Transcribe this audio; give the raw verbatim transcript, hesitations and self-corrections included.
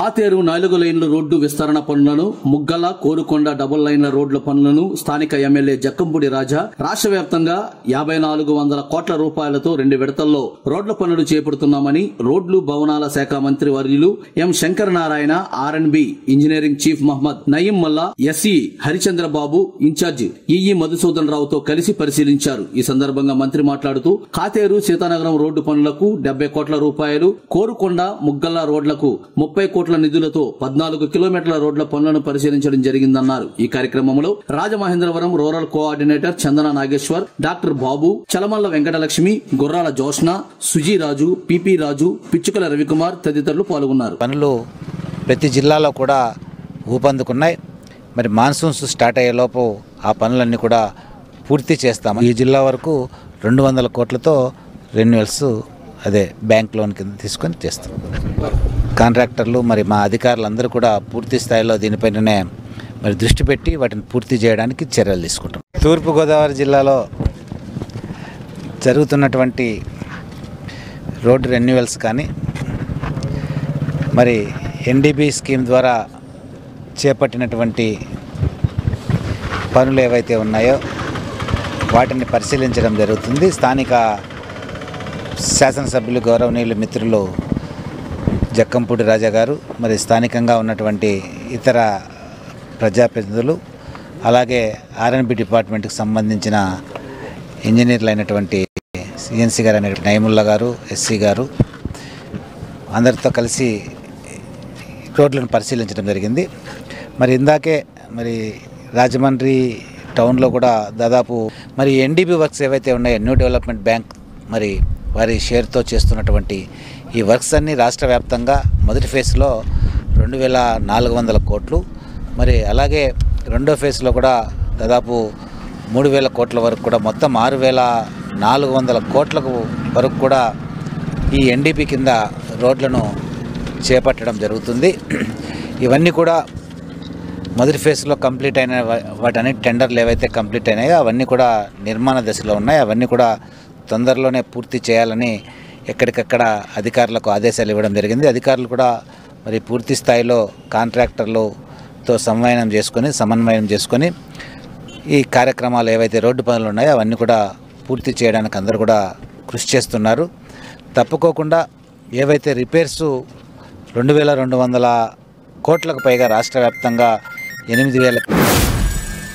కాతేరు నాలుగు లైన్ల రోడ్డు విస్తరణ పనులను, ముగ్గల కోరుకొండ డబుల్ లైన్ల రోడ్ల పనులను స్థానిక ఎమ్మెల్యే జక్కంపూడి రాజా రాష్ట్ర వ్యాప్తంగా యాభై నాలుగు వందల కోట్ల రూపాయలతో రెండు విడతల్లో రోడ్ల పనులు చేపడుతున్నామని రోడ్లు భవనాల శాఖ మంత్రి వర్యులు M Shankara Narayana, R and B engineering chief Mohammed Nayeem Malla, SE Harichandrababu, in-charge EE Madhusudan రావుతో కలిసి పరిశీలించారు. ఈ సందర్భంగా మంత్రి మాట్లాడుతూ కాతేరు సీతానగరం రోడ్డు పనులకు డెబ్బై కోట్ల రూపాయలు, కోరుకొండ ముగ్గల రోడ్లకు ముప్పై కోట్ల నిధులతో పద్నాలుగు కిలోమీటర్ల రోడ్ల పనులను పరిశీలించడం జరిగిందన్నారు. ఈ కార్యక్రమంలో Rajamahendravaram rural coordinator Chandana Nageshwar, doctor Babu, Chalamalla Venkatalakshmi, Gurrala Joshna, Sujiraju, PP Raju, Pichukala Ravikumar తదితరులు పాల్గొన్నారు. పనులు ప్రతి జిల్లాలో కూడా ఊపందుకున్నాయి. మరి మాన్సూన్స్ స్టార్ట్ అయ్యేలోపు ఆ పనులన్నీ కూడా పూర్తి చేస్తాము. ఈ జిల్లా వరకు రెండు వందల కోట్లతో రెన్యువల్స్ అదే బ్యాంక్ లోన్ కింద తీసుకొని చేస్తాం. కాంట్రాక్టర్లు మరి మా అధికారులందరూ కూడా పూర్తి స్థాయిలో దీనిపైననే మరి దృష్టి పెట్టి వాటిని పూర్తి చేయడానికి చర్యలు తీసుకుంటాం. తూర్పుగోదావరి జిల్లాలో జరుగుతున్నటువంటి రోడ్డు రెన్యువల్స్ కానీ మరి ఎన్డీబీ స్కీమ్ ద్వారా చేపట్టినటువంటి పనులు ఏవైతే ఉన్నాయో వాటిని పరిశీలించడం జరుగుతుంది. స్థానిక శాసనసభ్యులు గౌరవనీయులు మిత్రులు జక్కంపూడి రాజా గారు, మరి స్థానికంగా ఉన్నటువంటి ఇతర ప్రజాప్రతినిధులు, అలాగే ఆర్ అండ్ బి డిపార్ట్మెంట్కి సంబంధించిన ఇంజనీర్లు అయినటువంటి సిఎన్సీ గారు అయినటువంటి నయీముల్లా గారు, ఎస్సీ గారు అందరితో కలిసి రోడ్లను పరిశీలించడం జరిగింది. మరి ఇందాకే మరి రాజమండ్రి టౌన్లో కూడా దాదాపు మరి ఎన్డీబీ వర్క్స్ ఏవైతే ఉన్నాయో న్యూ డెవలప్మెంట్ బ్యాంక్ మరి వారి షేర్తో చేస్తున్నటువంటి ఈ వర్క్స్ అన్నీ రాష్ట్ర వ్యాప్తంగా మొదటి ఫేజ్లో రెండు వేల నాలుగు వందల కోట్లు, మరి అలాగే రెండో ఫేజ్లో కూడా దాదాపు మూడు వేల కోట్ల వరకు కూడా మొత్తం ఆరు వేల నాలుగు వందల కోట్లకు వరకు కూడా ఈ ఎన్డీపీ కింద రోడ్లను చేపట్టడం జరుగుతుంది. ఇవన్నీ కూడా మొదటి ఫేజ్లో కంప్లీట్ అయిన వాటన్ని టెండర్లు ఏవైతే కంప్లీట్ అయినాయో అవన్నీ కూడా నిర్మాణ దశలో ఉన్నాయి. అవన్నీ కూడా తొందరలోనే పూర్తి చేయాలని ఎక్కడికక్కడ అధికారులకు ఆదేశాలు ఇవ్వడం జరిగింది. అధికారులు కూడా మరి పూర్తి స్థాయిలో కాంట్రాక్టర్లతో సమన్వయం చేసుకొని సమన్వయం చేసుకొని ఈ కార్యక్రమాలు ఏవైతే రోడ్డు పనులు ఉన్నాయో అవన్నీ కూడా పూర్తి చేయడానికి అందరూ కూడా కృషి చేస్తున్నారు. తప్పుకోకుండా ఏవైతే రిపేర్సు రెండు వేల రెండు వందల కోట్లకు పైగా రాష్ట్ర వ్యాప్తంగా ఎనిమిది వేల